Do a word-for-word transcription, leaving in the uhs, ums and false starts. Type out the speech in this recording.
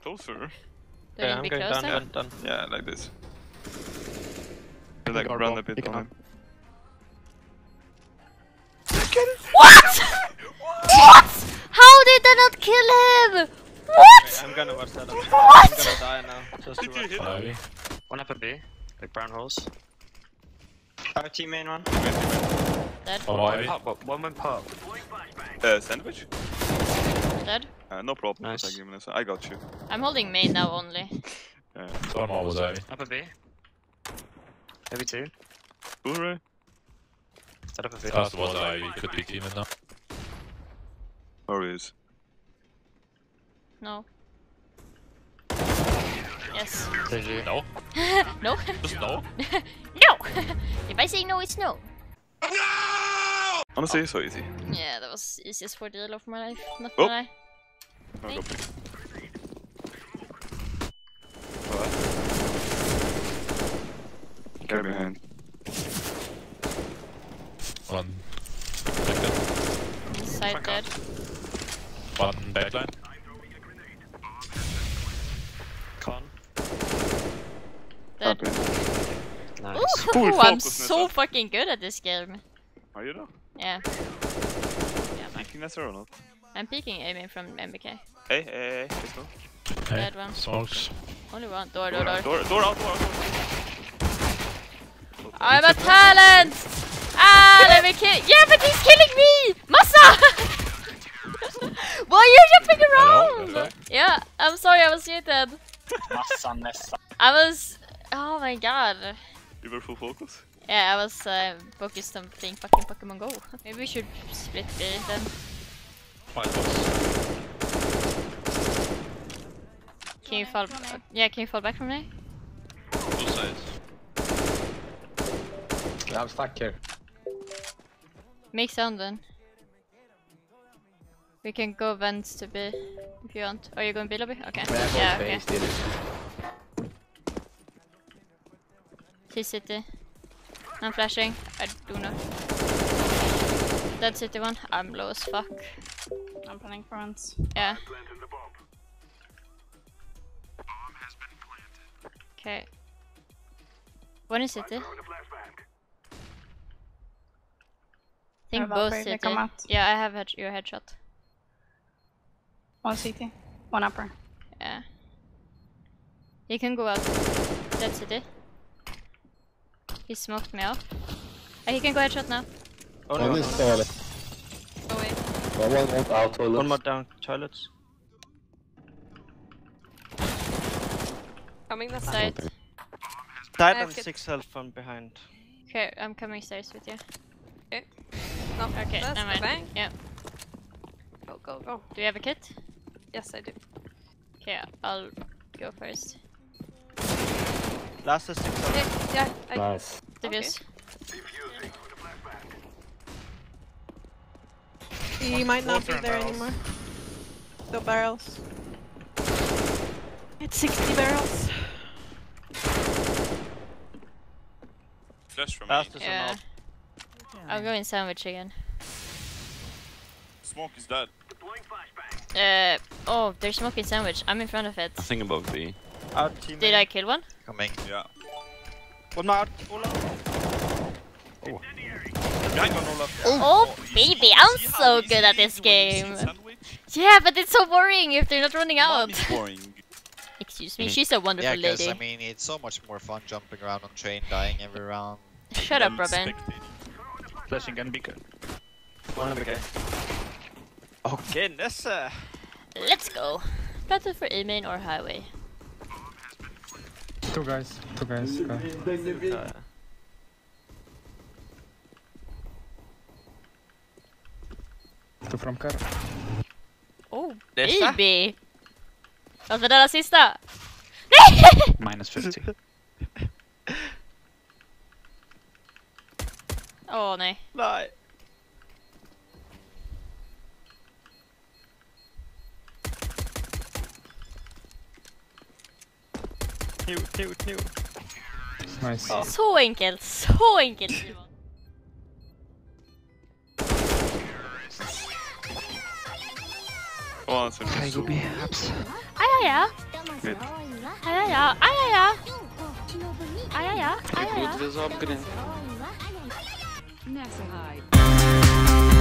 closer. Do yeah, I'm going closer? down, down, down. Yeah, like this. Like run a bit on him. What? What? How did they not kill him? What? Okay, I'm gonna watch that. What? I'm gonna die now. Just to watch. Ivy. One up a B. Like brown holes. Our team main one. Dead. Oh, Ivy. Pop, one went pop. Uh, sandwich? Dead. Uh, no problem. Nice. I got you. I'm holding main now only. Yeah. One more was Ivy. Up a B. Maybe two. Blu-ray? Set up a B. Last was Ivy. Could be teaming now. Where is? No. Yes. No. No. Just no. No. If I say no, it's no. No! Honestly, so easy. Yeah, that was the easiest four deal of my life. Not Oh. gonna lie. No, go please. Get behind. One second. Side dead. One backline. Con. Dead. Nice. Ooh, Cool I'm focus, so Nessa. fucking good at this game. Are you though? Yeah. Peeking Nessa or not? I'm peeking aiming from M B K. Hey, hey, hey, let's go. Hey, Dead one. smokes. Only one. Door, door, door. Door, door out, door out. I'm a talent! Ah, let me kill. Yeah, but he's killing me! Massa! Why are you jumping around? Hello, Yeah, I'm sorry, I was muted. Massa, Nessa. I was. Oh my god. You were full focus? Yeah, I was uh, focused on playing fucking Pokemon Go. Maybe we should split B then. Five box. Can you fall? Yeah, can you fall back from there? Two sides. Yeah, I'm stuck here. Make sound then. We can go vents to B if you want. Are you going B lobby? Okay. Yeah, okay. T city. I'm flashing. I do not. Dead city one. I'm low as fuck. I'm planning for once. Yeah. Okay. One is city. I think both Valkyrie, they city. come out. Yeah, I have head your headshot. One C T, one upper. Yeah. You can go out. Dead city. He smoked me off. Uh, he can go headshot now. Oh, no, One no, is no. toilet. Go away. One one went out toilet. One more down toilets. Coming this Side. Side I and have six health from behind. Okay, I'm coming stairs with you. Okay. No, Okay, that's never the mind. bang. Yeah. Go, go, go. Do you have a kit? Yes, I do. Okay, I'll go first. Last is six health. Yeah, yeah. I, Nice. Diffuse. He might not be Water and there barrels. anymore. The barrels. It's sixty barrels. Flash from Last me. is Yeah. an up. I'll go in sandwich again. Smoke is dead. Uh oh, they're smoking sandwich. I'm in front of it. Nothing above B. Out team. Did I kill one? Coming. Yeah. One more out. Olaf. Oh. Behind one, Olaf. Oh baby, I'm so good at this game. Yeah, but it's so boring if they're not running out. Boring. Excuse me, she's a wonderful Yeah, because lady. I mean, it's so much more fun jumping around on train, dying every round. Shut up, Robin. Flashing and beacon. One of okay. Okay, Nessa. Let's go. Battle for A main or highway. Two guys, two guys. Go. Uh, Two from car. Oh, Nessa? baby! Vad var det där sista? Minus fifty. Åh oh, nej. Nej. Kniv, kniv, kniv. Nice. Oh. Så enkelt, så enkelt. Oh, that's okay. I go B, apps. Ai ai ai. Good. Ai ai ai. Ai ai ai. Ai ai ai. Ai ai ai. Good vis upgrade. Nessa hide.